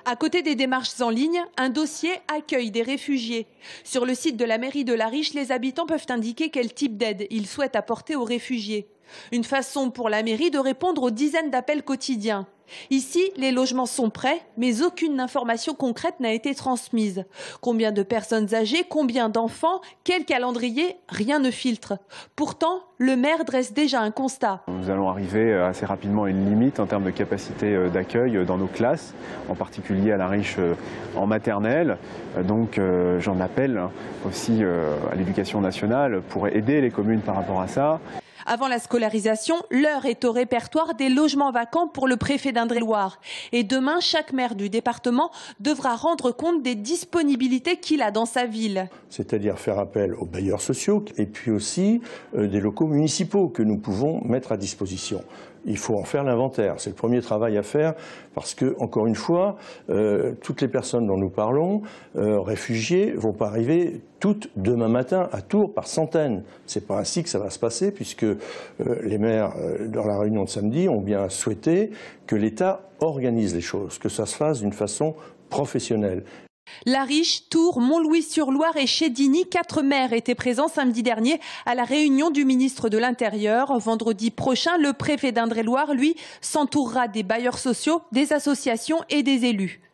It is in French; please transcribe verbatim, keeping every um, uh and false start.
À côté des démarches en ligne, un dossier accueil des réfugiés. Sur le site de la mairie de La Riche, les habitants peuvent indiquer quel type d'aide ils souhaitent apporter aux réfugiés. Une façon pour la mairie de répondre aux dizaines d'appels quotidiens. Ici, les logements sont prêts, mais aucune information concrète n'a été transmise. Combien de personnes âgées, combien d'enfants, quel calendrier, rien ne filtre. Pourtant, le maire dresse déjà un constat. Nous allons arriver assez rapidement à une limite en termes de capacité d'accueil dans nos classes, en particulier à La Riche en maternelle. Donc euh, j'en appelle aussi euh, à l'éducation nationale pour aider les communes par rapport à ça. Avant la scolarisation, l'heure est au répertoire des logements vacants pour le préfet d'Indre-et-Loire. Et demain, chaque maire du département devra rendre compte des disponibilités qu'il a dans sa ville. C'est-à-dire faire appel aux bailleurs sociaux et puis aussi euh, des locaux municipaux que nous pouvons mettre à disposition. Il faut en faire l'inventaire. C'est le premier travail à faire parce que, encore une fois, euh, toutes les personnes dont nous parlons, euh, réfugiés, ne vont pas arriver toutes demain matin à Tours par centaines. Ce n'est pas ainsi que ça va se passer puisque euh, les maires, euh, dans la réunion de samedi, ont bien souhaité que l'État organise les choses, que ça se fasse d'une façon professionnelle. La Riche, Tours, Montlouis-sur-Loire et Chédigny, quatre maires étaient présents samedi dernier à la réunion du ministre de l'Intérieur. Vendredi prochain, le préfet d'Indre-et-Loire, lui, s'entourera des bailleurs sociaux, des associations et des élus.